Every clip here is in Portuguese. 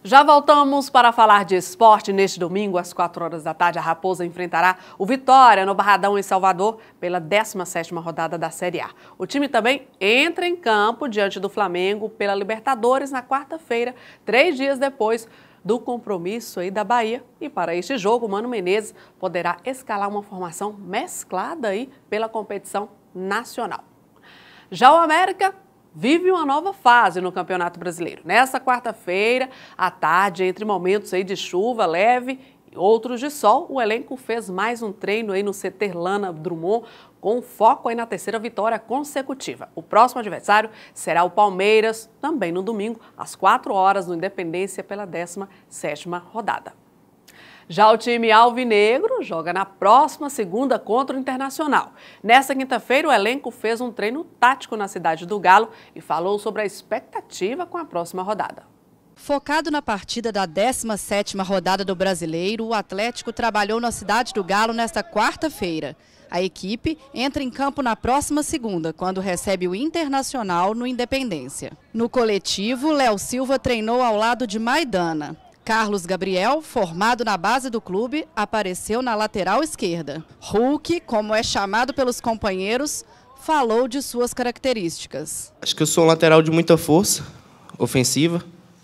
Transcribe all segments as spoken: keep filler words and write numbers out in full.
Já voltamos para falar de esporte. Neste domingo, às quatro horas da tarde, a Raposa enfrentará o Vitória no Barradão, em Salvador, pela décima sétima rodada da Série A. O time também entra em campo diante do Flamengo pela Libertadores na quarta-feira, três dias depois do compromisso aí da Bahia. E para este jogo, o Mano Menezes poderá escalar uma formação mesclada aí pela competição nacional. Já o América vive uma nova fase no Campeonato Brasileiro. Nesta quarta-feira, à tarde, entre momentos aí de chuva leve e outros de sol, o elenco fez mais um treino aí no C T Lana Drummond, com foco aí na terceira vitória consecutiva. O próximo adversário será o Palmeiras, também no domingo, às quatro horas, no Independência, pela décima sétima rodada. Já o time alvinegro joga na próxima segunda contra o Internacional. Nesta quinta-feira, o elenco fez um treino tático na cidade do Galo e falou sobre a expectativa com a próxima rodada. Focado na partida da décima sétima rodada do Brasileiro, o Atlético trabalhou na cidade do Galo nesta quarta-feira. A equipe entra em campo na próxima segunda, quando recebe o Internacional no Independência. No coletivo, Léo Silva treinou ao lado de Maidana. Carlos Gabriel, formado na base do clube, apareceu na lateral esquerda. Hulk, como é chamado pelos companheiros, falou de suas características. Acho que eu sou um lateral de muita força ofensiva,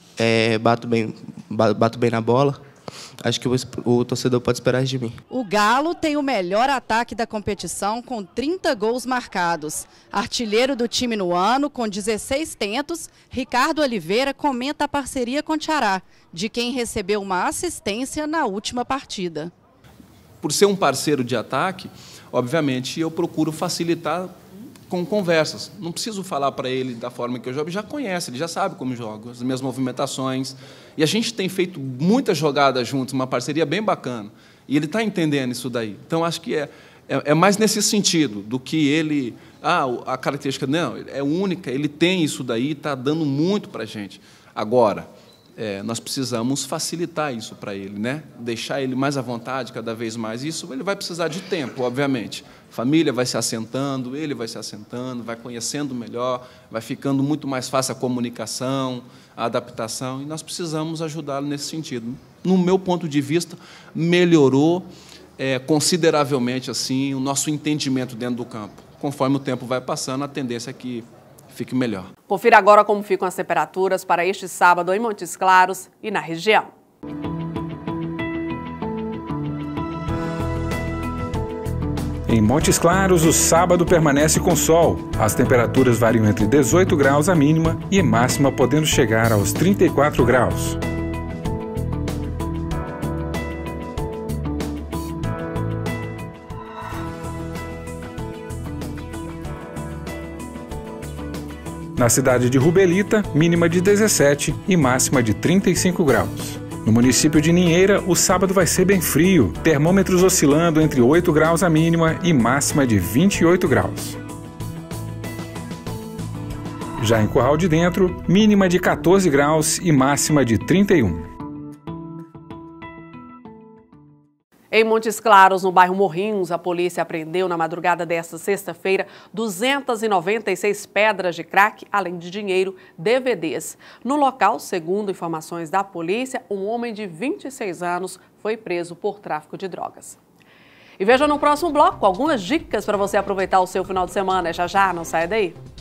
é, bato bem, bato bem na bola. Acho que o, o torcedor pode esperar isso de mim. O Galo tem o melhor ataque da competição, com trinta gols marcados. Artilheiro do time no ano, com dezesseis tentos, Ricardo Oliveira comenta a parceria com Tiará, de quem recebeu uma assistência na última partida. Por ser um parceiro de ataque, obviamente eu procuro facilitar com conversas. Não preciso falar para ele da forma que eu jogo, ele já conhece, ele já sabe como eu jogo, as minhas movimentações. E a gente tem feito muitas jogadas juntos, uma parceria bem bacana. E ele está entendendo isso daí. Então, acho que é, é, é mais nesse sentido do que ele... Ah, a característica, não, é única, ele tem isso daí, está dando muito para a gente. Agora, é, nós precisamos facilitar isso para ele, né? Deixar ele mais à vontade cada vez mais. Isso ele vai precisar de tempo, obviamente. A família vai se assentando, ele vai se assentando, vai conhecendo melhor, vai ficando muito mais fácil a comunicação, a adaptação, e nós precisamos ajudá-lo nesse sentido. No meu ponto de vista, melhorou é, consideravelmente assim, o nosso entendimento dentro do campo. Conforme o tempo vai passando, a tendência é que fique melhor. Confira agora como ficam as temperaturas para este sábado em Montes Claros e na região. Em Montes Claros, o sábado permanece com sol. As temperaturas variam entre dezoito graus a mínima e a máxima podendo chegar aos trinta e quatro graus. Na cidade de Rubelita, mínima de dezessete e máxima de trinta e cinco graus. No município de Ninheira, o sábado vai ser bem frio, termômetros oscilando entre oito graus a mínima e máxima de vinte e oito graus. Já em Curral de Dentro, mínima de quatorze graus e máxima de trinta e um. Em Montes Claros, no bairro Morrinhos, a polícia apreendeu na madrugada desta sexta-feira duzentas e noventa e seis pedras de crack, além de dinheiro, D V Ds. No local, segundo informações da polícia, um homem de vinte e seis anos foi preso por tráfico de drogas. E veja no próximo bloco algumas dicas para você aproveitar o seu final de semana. Já já, não saia daí.